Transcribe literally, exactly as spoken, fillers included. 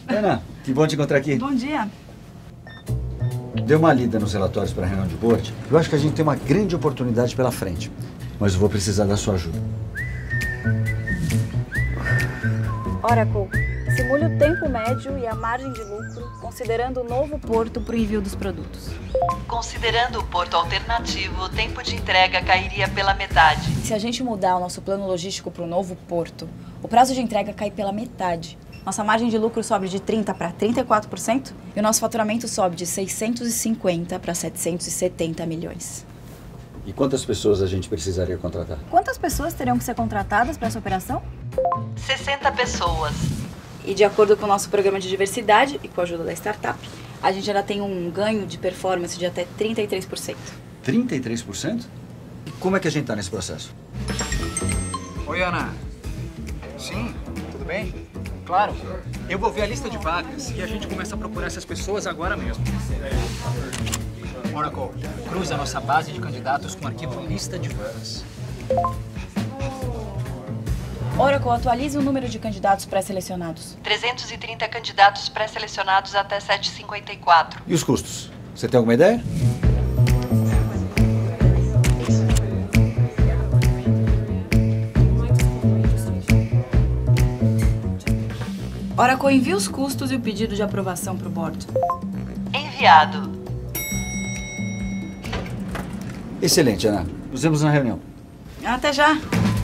Ana, que bom te encontrar aqui. Bom dia. Dê uma lida nos relatórios para a reunião de board. Eu acho que a gente tem uma grande oportunidade pela frente, mas eu vou precisar da sua ajuda. Oracle, simule o tempo médio e a margem de lucro, considerando o novo porto para o envio dos produtos. Considerando o porto alternativo, o tempo de entrega cairia pela metade. Se a gente mudar o nosso plano logístico para o novo porto, o prazo de entrega cai pela metade. Nossa margem de lucro sobe de trinta por cento para trinta e quatro por cento e o nosso faturamento sobe de seiscentos e cinquenta para setecentos e setenta milhões. E quantas pessoas a gente precisaria contratar? Quantas pessoas teriam que ser contratadas para essa operação? sessenta pessoas. E de acordo com o nosso programa de diversidade e com a ajuda da startup, a gente ainda tem um ganho de performance de até trinta e três por cento. trinta e três por cento? E como é que a gente está nesse processo? Oi, Ana. Sim, tudo bem? Claro. Eu vou ver a lista de vagas e a gente começa a procurar essas pessoas agora mesmo. Oracle, cruza a nossa base de candidatos com o arquivo lista de vagas. Oracle, atualize o número de candidatos pré-selecionados. trezentos e trinta candidatos pré-selecionados até sete e cinquenta e quatro. E os custos? Você tem alguma ideia? Oracle, envia os custos e o pedido de aprovação para o board. Enviado. Excelente, Ana. Nos vemos na reunião. Até já!